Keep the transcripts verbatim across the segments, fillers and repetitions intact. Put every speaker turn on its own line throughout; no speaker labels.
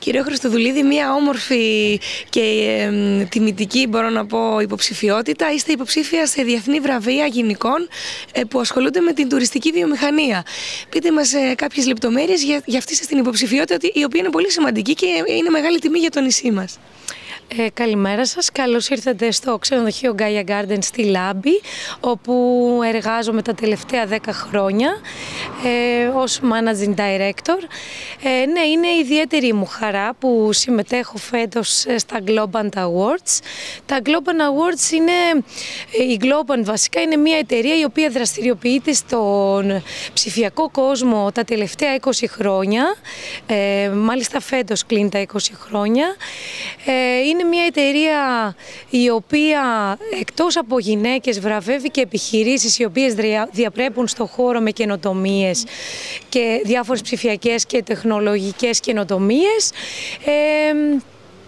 Κύριε Χριστοδουλίδη, μία όμορφη και ε, τιμητική, μπορώ να πω, υποψηφιότητα. Είστε υποψήφια σε διεθνή βραβεία γυναικών ε, που ασχολούνται με την τουριστική βιομηχανία. Πείτε μας ε, κάποιες λεπτομέρειες για, για αυτή σας την υποψηφιότητα, η οποία είναι πολύ σημαντική και είναι μεγάλη τιμή για το νησί μας.
Ε, καλημέρα σας. Καλώς ήρθατε στο ξενοδοχείο Gaia Garden στη Λάμπη, όπου εργάζομαι τα τελευταία δέκα χρόνια ε, ως Managing Director. Ε, ναι, είναι ιδιαίτερη μου χαρά που συμμετέχω φέτος στα Globant Awards. Τα Globant Awards είναι, η Globant βασικά είναι μια εταιρεία η οποία δραστηριοποιείται στον ψηφιακό κόσμο τα τελευταία είκοσι χρόνια. Ε, μάλιστα φέτος κλείνει τα είκοσι χρόνια. Ε, Είναι μια εταιρεία η οποία εκτός από γυναίκες βραβεύει και επιχειρήσεις οι οποίες διαπρέπουν στο χώρο με καινοτομίες και διάφορες ψηφιακές και τεχνολογικές καινοτομίες. Ε,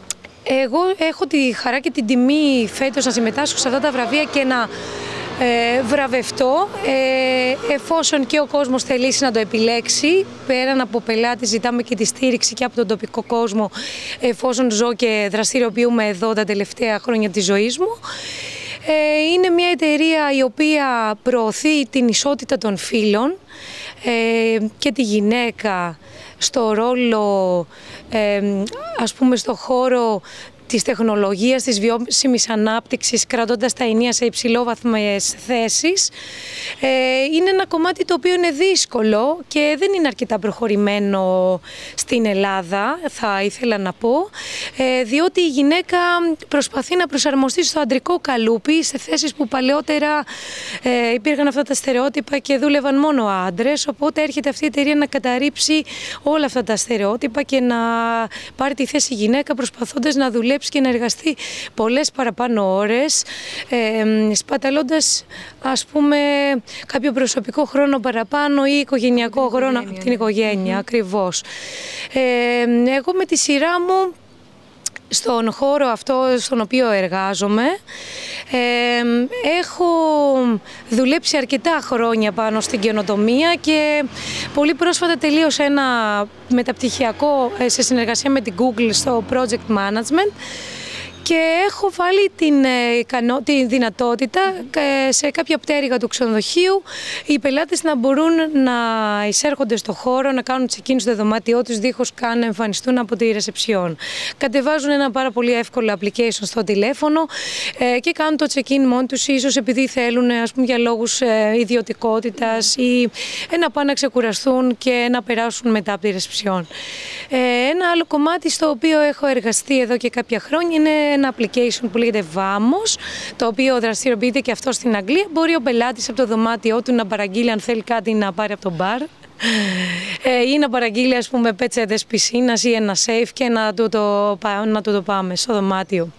εγώ έχω τη χαρά και την τιμή φέτος να συμμετάσχω σε αυτά τα βραβεία και να Ε, βραβευτώ, ε, εφόσον και ο κόσμος θελήσει να το επιλέξει. Πέραν από πελάτη ζητάμε και τη στήριξη και από τον τοπικό κόσμο, εφόσον ζω και δραστηριοποιούμε εδώ τα τελευταία χρόνια της ζωής μου. Ε, είναι μια εταιρεία η οποία προωθεί την ισότητα των φύλων ε, και τη γυναίκα στο ρόλο, ε, ας πούμε, στο χώρο της τεχνολογίας, της βιώσιμης ανάπτυξης, κρατώντας τα ενία σε υψηλόβαθμες θέσεις. Ε, είναι ένα κομμάτι το οποίο είναι δύσκολο και δεν είναι αρκετά προχωρημένο στην Ελλάδα, θα ήθελα να πω, ε, διότι η γυναίκα προσπαθεί να προσαρμοστεί στο αντρικό καλούπι, σε θέσεις που παλαιότερα ε, υπήρχαν αυτά τα στερεότυπα και δούλευαν μόνο άντρες, οπότε έρχεται αυτή η εταιρεία να καταρρύψει όλα αυτά τα στερεότυπα και να πάρει τη θέση γυναίκα, προσπαθώντας να δουλεύει και να εργαστεί πολλές παραπάνω ώρες, ε, σπαταλώντας, ας πούμε, κάποιο προσωπικό χρόνο παραπάνω ή οικογενειακό χρόνο από την οικογένεια, mm-hmm. ακριβώς. Ε, εγώ με τη σειρά μου, στον χώρο αυτό στον οποίο εργάζομαι, ε, έχω δουλέψει αρκετά χρόνια πάνω στην καινοτομία και πολύ πρόσφατα τελείωσα ένα μεταπτυχιακό σε συνεργασία με την Google στο Project Management και έχω βάλει την, την δυνατότητα σε κάποια πτέρυγα του ξενοδοχείου οι πελάτες να μπορούν να εισέρχονται στο χώρο, να κάνουν check-in στο δωμάτιό τους δίχως καν να εμφανιστούν από τη ρεσεψιόν. Κατεβάζουν ένα πάρα πολύ εύκολο application στο τηλέφωνο και κάνουν το check-in μόνοι τους, ίσως επειδή θέλουν, ας πούμε, για λόγους ιδιωτικότητας ή να πάνε να ξεκουραστούν και να περάσουν μετά από τη ρεσεψιόν. Ένα άλλο κομμάτι στο οποίο έχω εργαστεί εδώ και κάποια χρόνια είναι ένα application που λέγεται Vamos, το οποίο δραστηριοποιείται και αυτό στην Αγγλία. Μπορεί ο πελάτης από το δωμάτιό του να παραγγείλει αν θέλει κάτι να πάρει από το μπαρ ή να παραγγείλει, ας πούμε, πετσέτες πισίνας ή ένα safe και να του το, να του το πάμε στο δωμάτιο.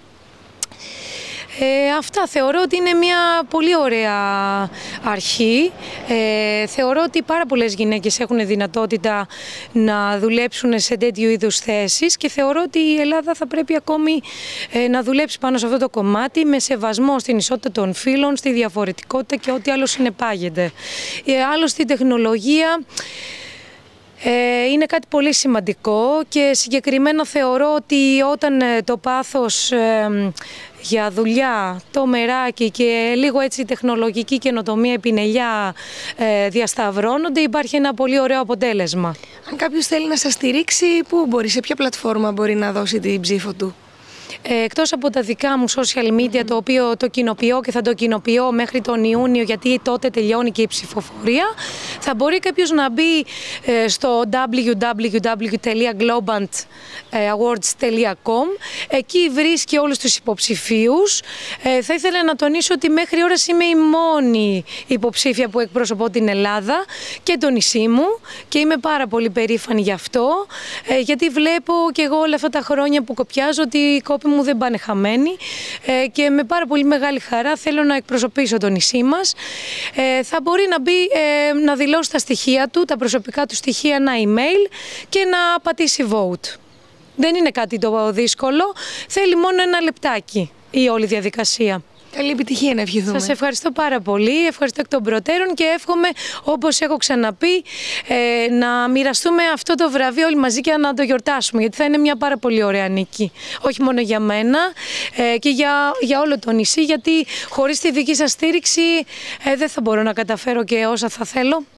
Ε, αυτά θεωρώ ότι είναι μια πολύ ωραία αρχή. Ε, θεωρώ ότι πάρα πολλές γυναίκες έχουν δυνατότητα να δουλέψουν σε τέτοιου είδους θέσεις και θεωρώ ότι η Ελλάδα θα πρέπει ακόμη ε, να δουλέψει πάνω σε αυτό το κομμάτι με σεβασμό στην ισότητα των φύλων, στη διαφορετικότητα και ό,τι άλλο συνεπάγεται. Ε, άλλωστε η τεχνολογία Ε, είναι κάτι πολύ σημαντικό και συγκεκριμένα θεωρώ ότι όταν ε, το πάθος ε, για δουλειά, το μεράκι και λίγο έτσι τεχνολογική καινοτομία, επινελιά ε, διασταυρώνονται, υπάρχει ένα πολύ ωραίο αποτέλεσμα.
Αν κάποιος θέλει να σας στηρίξει, πού μπορεί, σε ποια πλατφόρμα μπορεί να δώσει την ψήφο του?
Εκτός από τα δικά μου social media, το οποίο το κοινοποιώ και θα το κοινοποιώ μέχρι τον Ιούνιο, γιατί τότε τελειώνει και η ψηφοφορία, θα μπορεί κάποιος να μπει στο double-u double-u double-u τελεία globant awards τελεία com. Εκεί βρίσκει όλους τους υποψηφίους. Θα ήθελα να τονίσω ότι μέχρι ώρας είμαι η μόνη υποψήφια που εκπροσωπώ την Ελλάδα και το νησί μου και είμαι πάρα πολύ περήφανη γι' αυτό, γιατί βλέπω και εγώ όλα αυτά τα χρόνια που κοπιάζω ότι οι κόποι μου δεν πάνε χαμένοι και με πάρα πολύ μεγάλη χαρά θέλω να εκπροσωπήσω το νησί μας. Θα μπορεί να μπει, να δηλώσει τα στοιχεία του, τα προσωπικά του στοιχεία, ένα email και να πατήσει vote. Δεν είναι κάτι το δύσκολο, θέλει μόνο ένα λεπτάκι η όλη διαδικασία.
Καλή επιτυχία να ευχηθούμε.
Σας ευχαριστώ πάρα πολύ, ευχαριστώ εκ των προτέρων και εύχομαι, όπως έχω ξαναπεί, ε, να μοιραστούμε αυτό το βραβείο όλοι μαζί και να το γιορτάσουμε, γιατί θα είναι μια πάρα πολύ ωραία νίκη. Όχι μόνο για μένα ε, και για, για όλο το νησί, γιατί χωρίς τη δική σας στήριξη ε, δεν θα μπορώ να καταφέρω και όσα θα θέλω.